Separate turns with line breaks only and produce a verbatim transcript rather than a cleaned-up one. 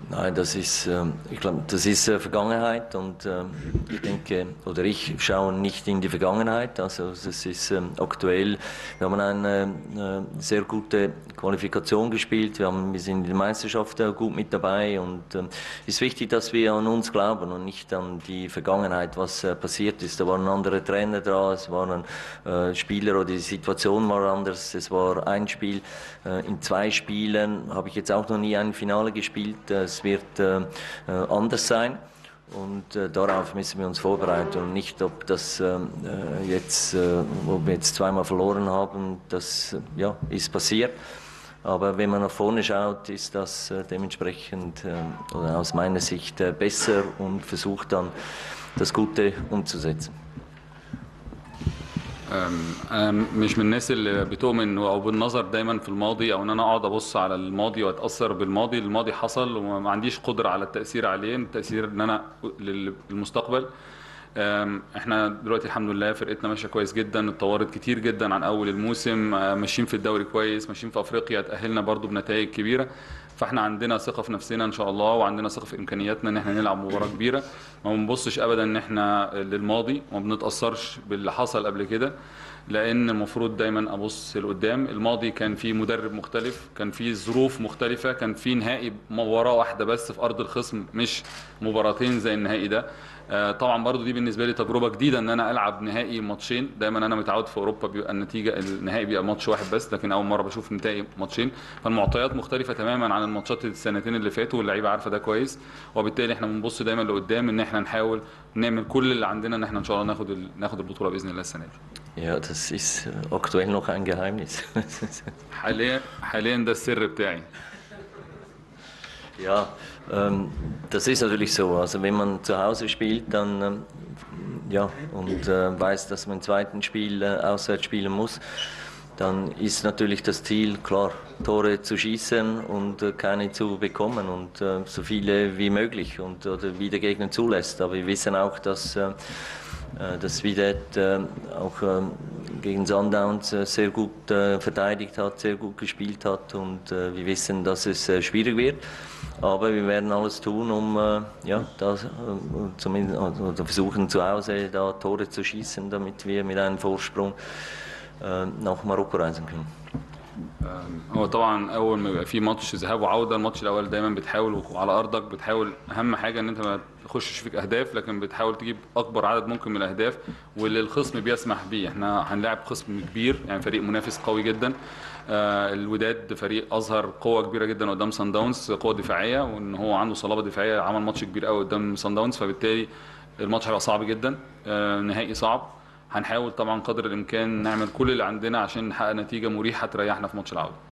Nein, das ist, ähm, ich glaube, das ist äh, Vergangenheit und äh, ich denke, oder ich schaue nicht in die Vergangenheit, also es ist ähm, aktuell. Wir haben eine, eine sehr gute Qualifikation gespielt, wir, haben, wir sind in der Meisterschaft äh, gut mit dabei und ähm, es ist wichtig, dass wir an uns glauben und nicht an die Vergangenheit, was äh, passiert ist. Da waren andere Trainer da, es waren äh, Spieler oder die Situation war anders, es war ein Spiel. Äh, in zwei Spielen habe ich jetzt auch noch nie ein Finale gespielt. Äh, Es wird äh, anders sein und äh, darauf müssen wir uns vorbereiten und nicht, ob das äh, jetzt, äh, ob wir jetzt zweimal verloren haben, das äh, ja, ist passiert. Aber wenn man nach vorne schaut, ist das äh, dementsprechend äh, oder aus meiner Sicht äh, besser und versucht dann das Gute umzusetzen.
انا مش من الناس اللي بتؤمن او بالنظر دايما في الماضي، او ان انا اقعد ابص على الماضي واتاثر بالماضي. الماضي حصل وما عنديش قدره على التاثير عليه، التاثير ان انا للمستقبل. احنا دلوقتي الحمد لله فرقتنا ماشيه كويس جدا، اتطورت كتير جدا عن اول الموسم، ماشيين في الدوري كويس، ماشيين في افريقيا، تاهلنا برضو بنتائج كبيره. فاحنا عندنا ثقه في نفسنا ان شاء الله، وعندنا ثقه في امكانياتنا ان احنا نلعب مباراه كبيره. ما بنبصش ابدا ان احنا للماضي وما بنتاثرش باللي حصل قبل كده، لان المفروض دايما ابص لقدام. الماضي كان فيه مدرب مختلف، كان فيه ظروف مختلفه، كان فيه نهائي مباراه واحده بس في ارض الخصم مش مباراتين زي النهائي ده. طبعا برضو دي بالنسبه لي تجربه جديده ان انا العب نهائي ماتشين. دايما انا متعود في اوروبا بيبقى النتيجه النهائي بيبقى ماتش واحد بس، لكن اول مره بشوف نتائج ماتشين. فالمعطيات مختلفه تماما عن الماتشات السنتين اللي فاتوا، واللعيبه عارفه ده كويس، وبالتالي احنا بنبص دايما لقدام ان احنا نحاول نعمل كل اللي عندنا ان احنا ان شاء الله ناخد ناخد البطوله باذن الله السنه دي.
Ja, das ist aktuell noch ein Geheimnis.
حاليا حاليا ده السر بتاعي.
Ja, ähm, das ist natürlich so. Also wenn man zu Hause spielt, dann ähm, ja und äh, weiß, dass man im zweiten Spiel äh, auswärts spielen muss, dann ist natürlich das Ziel klar, Tore zu schießen und äh, keine zu bekommen und äh, so viele wie möglich und oder wie der Gegner zulässt. Aber wir wissen auch, dass äh, dass Videt äh, auch äh, gegen Sundowns äh, sehr gut äh, verteidigt hat, sehr gut gespielt hat und äh, wir wissen, dass es äh, schwierig wird. Aber wir werden alles tun, um äh, ja, das, äh, zumindest, oder versuchen zu Hause da Tore zu schießen, damit wir mit einem Vorsprung äh, nach Marokko reisen können.
هو طبعا اول ما يبقى في ماتش ذهاب وعوده، الماتش الاول دايما بتحاول على ارضك، بتحاول اهم حاجه ان انت ما تخشش فيك اهداف، لكن بتحاول تجيب اكبر عدد ممكن من الاهداف واللي الخصم بيسمح بيه. احنا هنلاعب خصم كبير، يعني فريق منافس قوي جدا. آه الوداد فريق اظهر قوه كبيره جدا قدام صن داونز، قوه دفاعيه، وان هو عنده صلابه دفاعيه، عمل ماتش كبير قوي قدام صن داونز، فبالتالي الماتش هيبقى صعب جدا، آه نهائي صعب. هنحاول طبعا قدر الامكان نعمل كل اللي عندنا عشان نحقق نتيجه مريحه تريحنا في ماتش العوده.